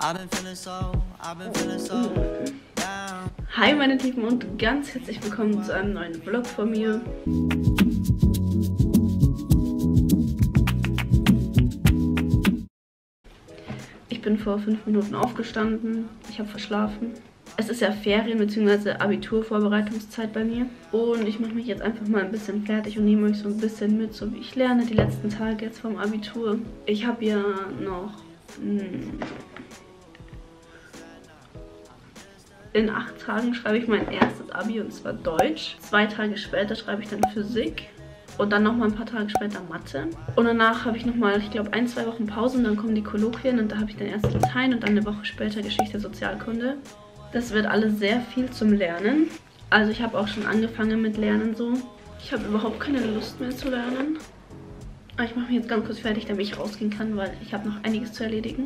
Hi meine Lieben und ganz herzlich willkommen zu einem neuen Vlog von mir. Ich bin vor 5 Minuten aufgestanden, ich habe verschlafen. Es ist ja Ferien- bzw. Abiturvorbereitungszeit bei mir. Und ich mache mich jetzt einfach mal ein bisschen fertig und nehme euch so ein bisschen mit, so wie ich lerne die letzten Tage jetzt vom Abitur. Ich habe ja noch in 8 Tagen schreibe ich mein erstes Abi und zwar Deutsch. 2 Tage später schreibe ich dann Physik. Und dann nochmal ein paar Tage später Mathe. Und danach habe ich nochmal, ich glaube, 1-2 Wochen Pause und dann kommen die Kolloquien und da habe ich dann erst Latein und dann eine Woche später Geschichte, Sozialkunde. Das wird alles sehr viel zum Lernen. Also ich habe auch schon angefangen mit Lernen so. Ich habe überhaupt keine Lust mehr zu lernen. Aber ich mache mich jetzt ganz kurz fertig, damit ich rausgehen kann, weil ich habe noch einiges zu erledigen.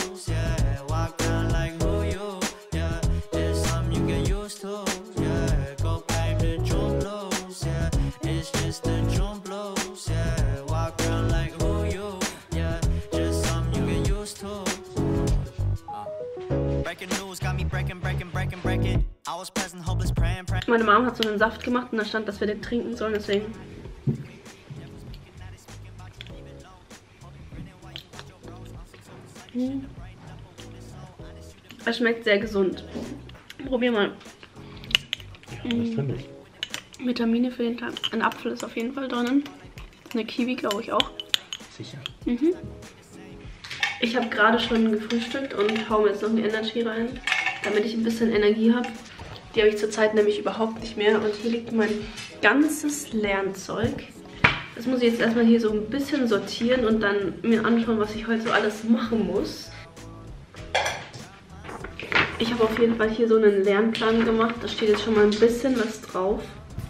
Meine Mom hat so einen Saft gemacht und da stand, dass wir den trinken sollen, deswegen. Es schmeckt sehr gesund. Probier mal. Was drin ist? Vitamine für den Tag. Ein Apfel ist auf jeden Fall drinnen. Eine Kiwi glaube ich auch. Sicher. Mhm. Ich habe gerade schon gefrühstückt und haue mir jetzt noch eine Energy rein, damit ich ein bisschen Energie habe. Die habe ich zurzeit nämlich überhaupt nicht mehr. Und hier liegt mein ganzes Lernzeug. Das muss ich jetzt erstmal hier so ein bisschen sortieren und dann mir anschauen, was ich heute so alles machen muss. Ich habe auf jeden Fall hier so einen Lernplan gemacht. Da steht jetzt schon mal ein bisschen was drauf.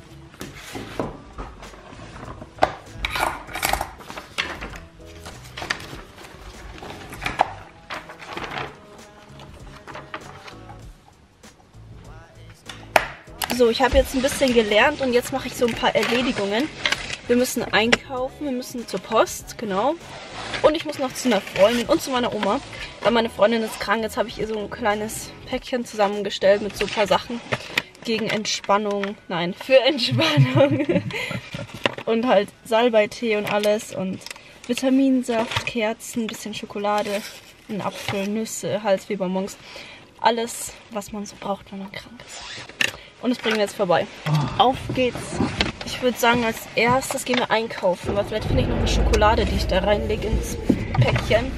So, ich habe jetzt ein bisschen gelernt und jetzt mache ich so ein paar Erledigungen. Wir müssen einkaufen, wir müssen zur Post, genau. Und ich muss noch zu einer Freundin und zu meiner Oma. Weil meine Freundin ist krank, jetzt habe ich ihr so ein kleines Päckchen zusammengestellt mit so ein paar Sachen gegen Entspannung. Nein, für Entspannung. Und halt Salbeitee und alles und Vitaminsaft, Kerzen, ein bisschen Schokolade, ein Apfel, Nüsse, Halsfiebermonks. Alles, was man so braucht, wenn man krank ist. Und das bringen wir jetzt vorbei. Auf geht's. Ich würde sagen, als erstes gehen wir einkaufen, weil vielleicht finde ich noch eine Schokolade, die ich da reinlege ins Päckchen.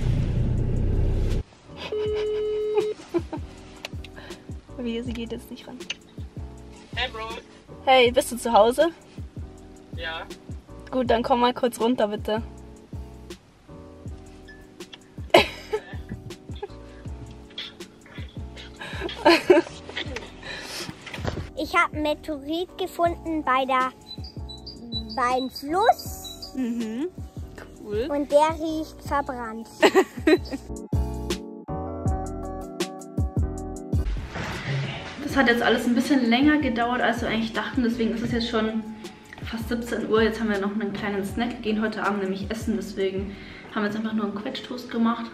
Wie, sie geht jetzt nicht ran. Hey Bro. Hey, bist du zu Hause? Ja. Gut, dann komm mal kurz runter, bitte. Ich habe einen Meteorit gefunden beim Fluss. Mhm. Cool. Und der riecht verbrannt. Das hat jetzt alles ein bisschen länger gedauert, als wir eigentlich dachten. Deswegen ist es jetzt schon fast 17 Uhr. Jetzt haben wir noch einen kleinen Snack. Wir gehen heute Abend nämlich essen. Deswegen haben wir jetzt einfach nur einen Quetschtoast gemacht.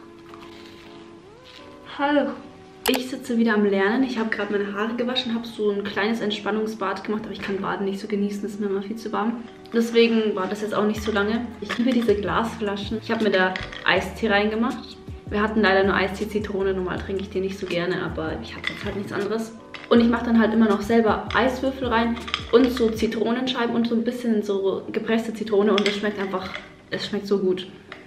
Hallo. Ich sitze wieder am Lernen. Ich habe gerade meine Haare gewaschen, habe so ein kleines Entspannungsbad gemacht, aber ich kann Baden nicht so genießen, das ist mir immer viel zu warm. Deswegen war das jetzt auch nicht so lange. Ich liebe diese Glasflaschen. Ich habe mir da Eistee reingemacht. Wir hatten leider nur Eistee Zitrone, normal trinke ich den nicht so gerne, aber ich hatte jetzt halt nichts anderes. Und ich mache dann halt immer noch selber Eiswürfel rein und so Zitronenscheiben und so ein bisschen so gepresste Zitrone und das schmeckt einfach, es schmeckt so gut.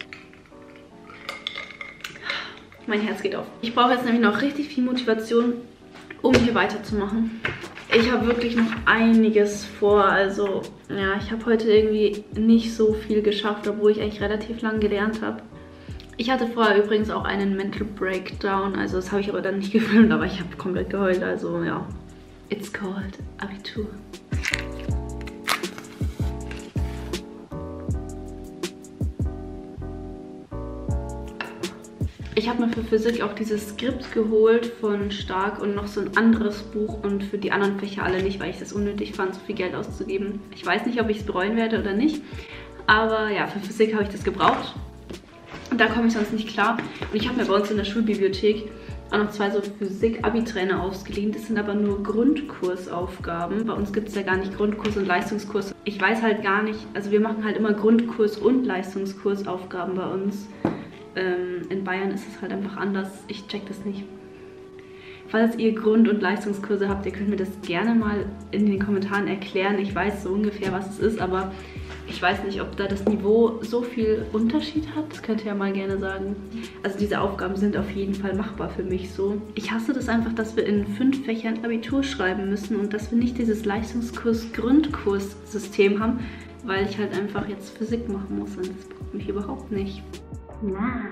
Mein Herz geht auf. Ich brauche jetzt nämlich noch richtig viel Motivation, um hier weiterzumachen. Ich habe wirklich noch einiges vor. Also, ja, ich habe heute irgendwie nicht so viel geschafft, obwohl ich eigentlich relativ lang gelernt habe. Ich hatte vorher übrigens auch einen Mental Breakdown. Also, das habe ich aber dann nicht gefilmt, aber ich habe komplett geheult. Also, ja. It's called Abitur. Ich habe mir für Physik auch dieses Skript geholt von Stark und noch so ein anderes Buch und für die anderen Fächer alle nicht, weil ich das unnötig fand, so viel Geld auszugeben. Ich weiß nicht, ob ich es bereuen werde oder nicht, aber ja, für Physik habe ich das gebraucht. da komme ich sonst nicht klar. Und ich habe mir bei uns in der Schulbibliothek auch noch 2 so Physik-Abi-Trainer ausgeliehen. Das sind aber nur Grundkursaufgaben. Bei uns gibt es ja gar nicht Grundkurs und Leistungskurs. Ich weiß halt gar nicht, also wir machen halt immer Grundkurs und Leistungskursaufgaben bei uns. In Bayern ist es halt einfach anders. Ich check das nicht. Falls ihr Grund- und Leistungskurse habt, ihr könnt mir das gerne mal in den Kommentaren erklären. Ich weiß so ungefähr, was es ist, aber ich weiß nicht, ob da das Niveau so viel Unterschied hat. Das könnt ihr ja mal gerne sagen. Also diese Aufgaben sind auf jeden Fall machbar für mich so. Ich hasse das einfach, dass wir in 5 Fächern Abitur schreiben müssen und dass wir nicht dieses Leistungskurs-Grundkurs-System haben, weil ich halt einfach jetzt Physik machen muss und das braucht mich überhaupt nicht. Na.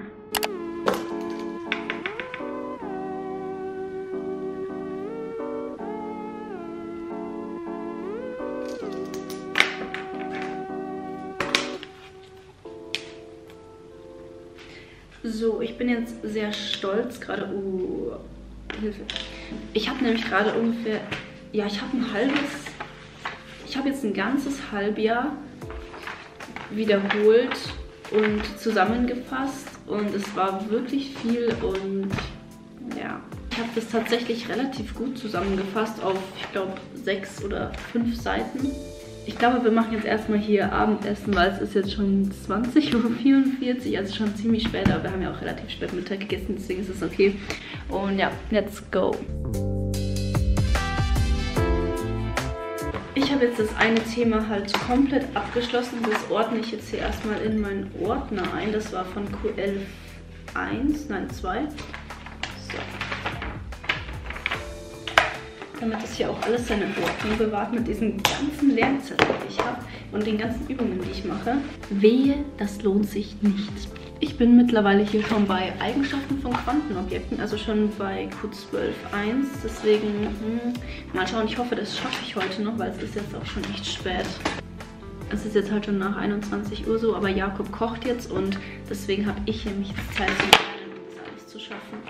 So, ich bin jetzt sehr stolz gerade. Hilfe. Ich habe nämlich gerade ungefähr, ja, ich habe jetzt ein ganzes Halbjahr wiederholt und zusammengefasst und es war wirklich viel und ja, ich habe das tatsächlich relativ gut zusammengefasst auf, ich glaube, 6 oder 5 Seiten. Ich glaube, wir machen jetzt erstmal hier Abendessen, weil es ist jetzt schon 20:44 Uhr, also schon ziemlich spät, aber wir haben ja auch relativ spät Mittag gegessen, deswegen ist es okay. Und ja, let's go. Ich habe jetzt das eine Thema halt komplett abgeschlossen. Das ordne ich jetzt hier erstmal in meinen Ordner ein. Das war von Q11 2. So. Damit das hier auch alles seine Ordnung bewahrt mit diesen ganzen Lernzetteln, die ich habe und den ganzen Übungen, die ich mache. Wehe, das lohnt sich nicht. Ich bin mittlerweile hier schon bei Eigenschaften von Quantenobjekten, also schon bei Q12.1. Deswegen, mal schauen, ich hoffe, das schaffe ich heute noch, weil es ist jetzt auch schon echt spät. Es ist jetzt halt schon nach 21 Uhr so, aber Jakob kocht jetzt und deswegen habe ich hier mich jetzt Zeit, um das alles zu schaffen.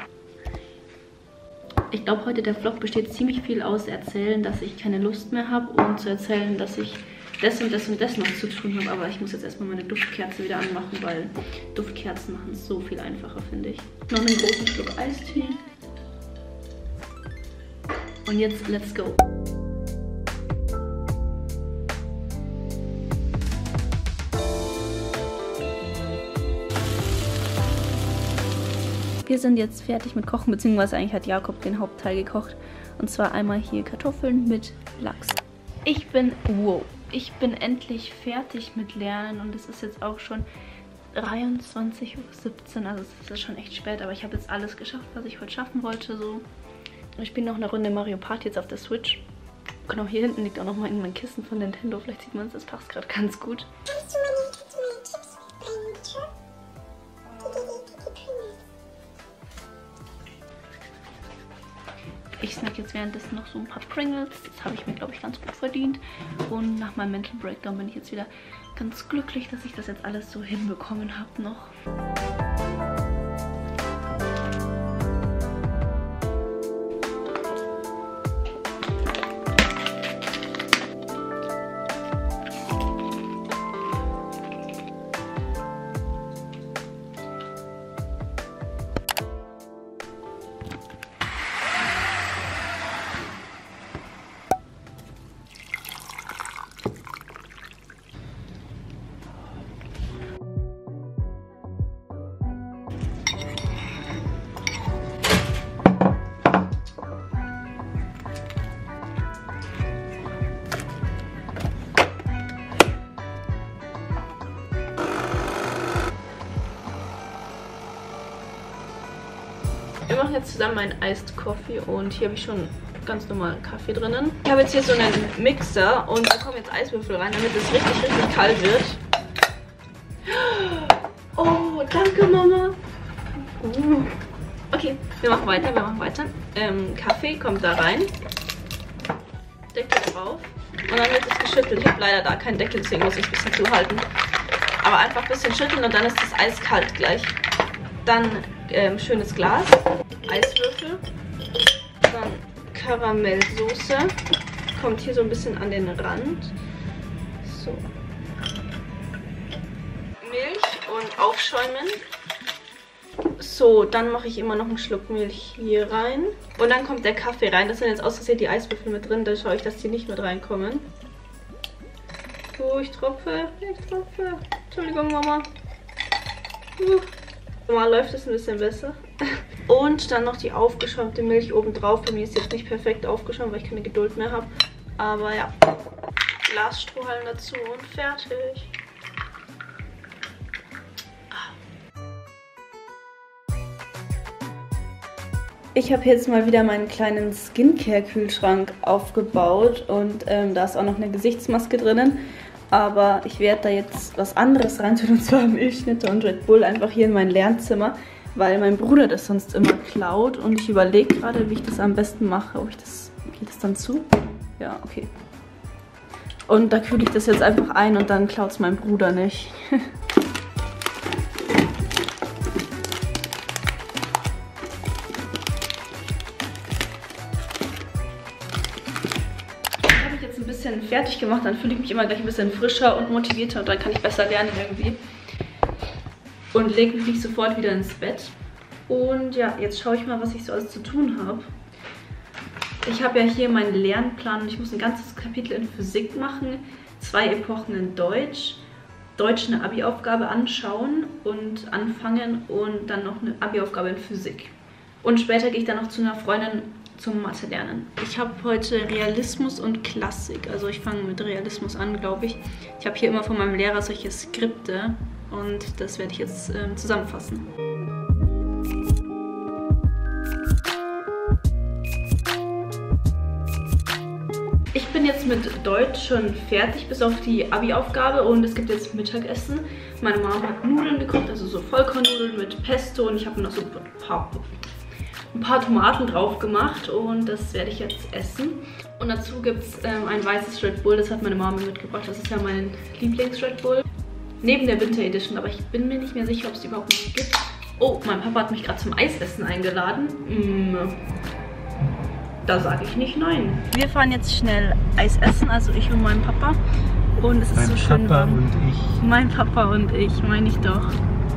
Ich glaube, heute der Vlog besteht ziemlich viel aus Erzählen, dass ich keine Lust mehr habe und zu erzählen, dass ich das und das und das noch zu tun habe. Aber ich muss jetzt erstmal meine Duftkerze wieder anmachen, weil Duftkerzen machen es so viel einfacher, finde ich. Noch einen großen Schluck Eistee. Und jetzt let's go. Wir sind jetzt fertig mit Kochen, beziehungsweise eigentlich hat Jakob den Hauptteil gekocht. Und zwar einmal hier Kartoffeln mit Lachs. Ich bin endlich fertig mit Lernen und es ist jetzt auch schon 23:17 Uhr, also es ist schon echt spät, aber ich habe jetzt alles geschafft, was ich heute schaffen wollte. So. Ich spiele noch eine Runde Mario Party jetzt auf der Switch. Genau, hier hinten liegt auch noch mal mein Kissen von Nintendo, vielleicht sieht man es, das passt gerade ganz gut. Kannst du meine Chips mitbringen, bitte? Ich snack jetzt währenddessen noch so ein paar Pringles. Das habe ich mir, glaube ich, ganz gut verdient. Und nach meinem Mental Breakdown bin ich jetzt wieder ganz glücklich, dass ich das jetzt alles so hinbekommen habe noch. Wir machen jetzt zusammen einen Iced Coffee und hier habe ich schon ganz normalen Kaffee drinnen. Ich habe jetzt hier so einen Mixer und da kommen jetzt Eiswürfel rein, damit es richtig, richtig kalt wird. Oh, danke Mama. Okay, wir machen weiter, Kaffee kommt da rein. Deckel drauf. Und dann wird es geschüttelt. Ich habe leider da keinen Deckel, deswegen muss ich ein bisschen zuhalten. Aber einfach ein bisschen schütteln und dann ist das Eis kalt gleich. Dann schönes Glas, Eiswürfel, dann Karamellsoße, kommt hier so ein bisschen an den Rand. So. Milch und aufschäumen. So, dann mache ich immer noch einen Schluck Milch hier rein. Und dann kommt der Kaffee rein. Das sind jetzt aus Versehen die Eiswürfel mit drin. Da schaue ich, dass die nicht mit reinkommen. So, ich tropfe. Entschuldigung, Mama. Normal läuft es ein bisschen besser. Und dann noch die aufgeschäumte Milch oben drauf. Bei mir ist jetzt nicht perfekt aufgeschäumt, weil ich keine Geduld mehr habe. Aber ja, Glasstrohhalm dazu und fertig. Ich habe jetzt mal wieder meinen kleinen Skincare-Kühlschrank aufgebaut und da ist auch noch eine Gesichtsmaske drinnen. Aber ich werde da jetzt was anderes reintun, und zwar Milchschnitte und Red Bull einfach hier in mein Lernzimmer, weil mein Bruder das sonst immer klaut und ich überlege gerade, wie ich das am besten mache. Geht das dann zu? Ja, okay. Und da kühle ich das jetzt einfach ein und dann klaut es mein Bruder nicht. Fertig gemacht, dann fühle ich mich immer gleich ein bisschen frischer und motivierter und dann kann ich besser lernen irgendwie. Und lege mich nicht sofort wieder ins Bett. Und ja, jetzt schaue ich mal, was ich so alles zu tun habe. Ich habe ja hier meinen Lernplan und ich muss ein ganzes Kapitel in Physik machen, 2 Epochen in Deutsch, eine Abi-Aufgabe anschauen und anfangen und dann noch eine Abi-Aufgabe in Physik. Und später gehe ich dann noch zu einer Freundin zum Mathe lernen. Ich habe heute Realismus und Klassik. Also ich fange mit Realismus an, glaube ich. Ich habe hier immer von meinem Lehrer solche Skripte und das werde ich jetzt zusammenfassen. Ich bin jetzt mit Deutsch schon fertig, bis auf die Abi-Aufgabe und es gibt jetzt Mittagessen. Meine Mama hat Nudeln gekocht, also so Vollkornnudeln mit Pesto und ich habe noch so ein paar Tomaten drauf gemacht und das werde ich jetzt essen. Und dazu gibt es ein weißes Red Bull, das hat meine Mama mitgebracht. Das ist ja mein Lieblings-Red Bull. Neben der Winter Edition, aber ich bin mir nicht mehr sicher, ob es die überhaupt noch gibt. Oh, mein Papa hat mich gerade zum Eisessen eingeladen. Da sage ich nicht nein. Wir fahren jetzt schnell Eis essen, also ich und mein Papa. Und es ist so schön warm. Mein Papa und ich. Mein Papa und ich, meine ich doch.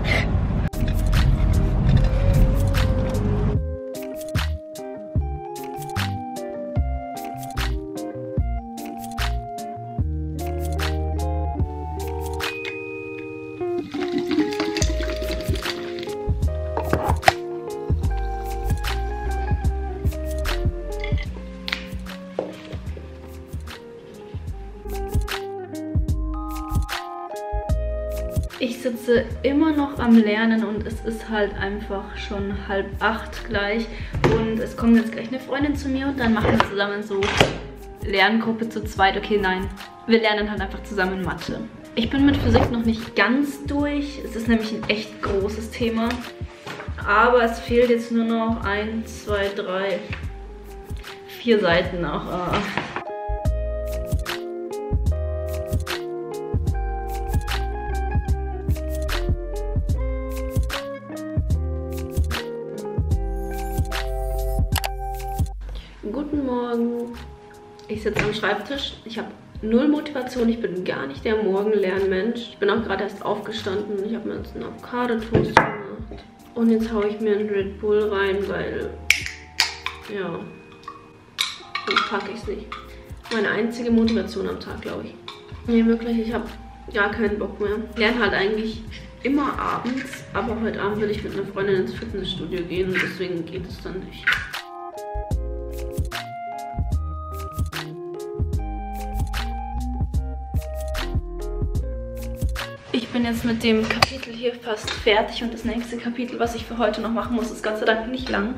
Ich sitze immer noch am Lernen und es ist halt einfach schon 7:30 gleich und es kommt jetzt gleich eine Freundin zu mir und dann machen wir zusammen so Lerngruppe zu zweit. Okay, nein, wir lernen halt einfach zusammen Mathe. Ich bin mit Physik noch nicht ganz durch, es ist nämlich ein echt großes Thema, aber es fehlt jetzt nur noch 1, 2, 3, 4 Seiten noch. Guten Morgen. Ich sitze am Schreibtisch. Ich habe null Motivation. Ich bin gar nicht der Morgenlernmensch. Ich bin auch gerade erst aufgestanden. Ich habe mir jetzt einen Avocado-Toast gemacht. Und jetzt haue ich mir einen Red Bull rein, weil, ja, sonst packe ich es nicht. Meine einzige Motivation am Tag, glaube ich. Nee, wirklich, ich habe gar keinen Bock mehr. Ich lerne halt eigentlich immer abends, aber heute Abend will ich mit einer Freundin ins Fitnessstudio gehen und deswegen geht es dann nicht. Ich bin jetzt mit dem Kapitel hier fast fertig und das nächste Kapitel, was ich für heute noch machen muss, ist Gott sei Dank nicht lang.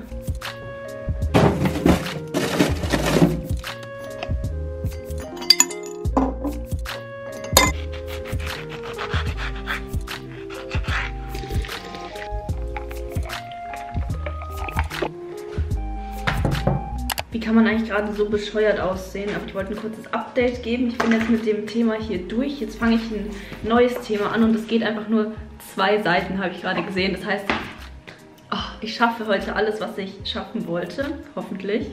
Wie kann man eigentlich gerade so bescheuert aussehen? Aber ich wollte ein kurzes Update geben. Ich bin jetzt mit dem Thema hier durch. Jetzt fange ich ein neues Thema an und es geht einfach nur 2 Seiten, habe ich gerade gesehen. Das heißt, ich schaffe heute alles, was ich schaffen wollte. Hoffentlich.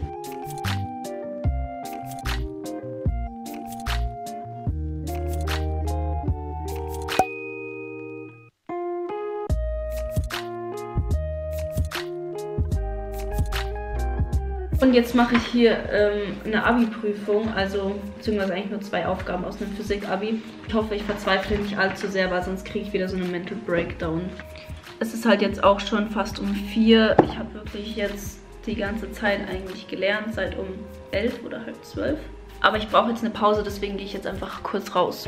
Und jetzt mache ich hier eine Abi-Prüfung, also beziehungsweise eigentlich nur 2 Aufgaben aus einem Physik-Abi. Ich hoffe, ich verzweifle nicht allzu sehr, weil sonst kriege ich wieder so eine Mental Breakdown. Es ist halt jetzt auch schon fast um 4. Ich habe wirklich jetzt die ganze Zeit eigentlich gelernt, seit um 11 oder halb 12. Aber ich brauche jetzt eine Pause, deswegen gehe ich jetzt einfach kurz raus.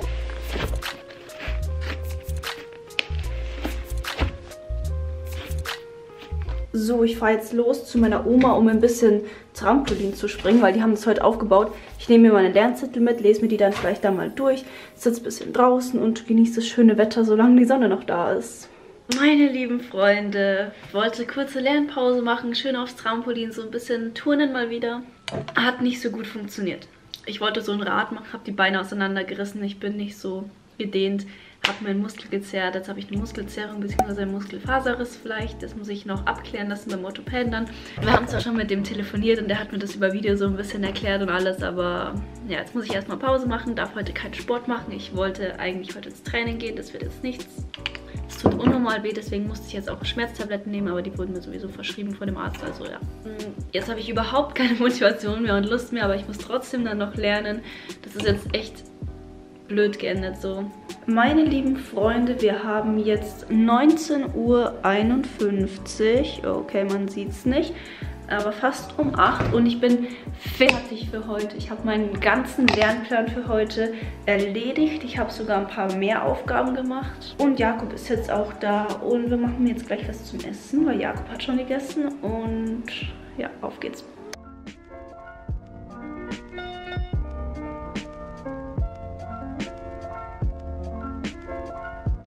So, ich fahre jetzt los zu meiner Oma, um ein bisschen Trampolin zu springen, weil die haben das heute aufgebaut. Ich nehme mir meine Lernzettel mit, lese mir die dann vielleicht da mal durch, sitze ein bisschen draußen und genieße das schöne Wetter, solange die Sonne noch da ist. Meine lieben Freunde, ich wollte kurze Lernpause machen, schön aufs Trampolin, so ein bisschen turnen mal wieder. Hat nicht so gut funktioniert. Ich wollte so ein Rad machen, habe die Beine auseinandergerissen, ich bin nicht so gedehnt. Habe meinen Muskel gezerrt, jetzt habe ich eine Muskelzerrung bzw. einen Muskelfaserriss vielleicht. Das muss ich noch abklären lassen beim Orthopäden dann. Wir haben zwar schon mit dem telefoniert und der hat mir das über Video so ein bisschen erklärt und alles, aber ja, jetzt muss ich erstmal Pause machen, darf heute keinen Sport machen. Ich wollte eigentlich heute ins Training gehen, das wird jetzt nichts. Es tut unnormal weh, deswegen musste ich jetzt auch Schmerztabletten nehmen, aber die wurden mir sowieso verschrieben von dem Arzt, also ja. Jetzt habe ich überhaupt keine Motivation mehr und Lust mehr, aber ich muss trotzdem dann noch lernen. Das ist jetzt echt blöd geendet so. Meine lieben Freunde, wir haben jetzt 19:51 Uhr. Okay, man sieht es nicht. Aber fast um 8 und ich bin fertig für heute. Ich habe meinen ganzen Lernplan für heute erledigt. Ich habe sogar ein paar mehr Aufgaben gemacht. Und Jakob ist jetzt auch da und wir machen jetzt gleich was zum Essen, weil Jakob hat schon gegessen. Und ja, auf geht's.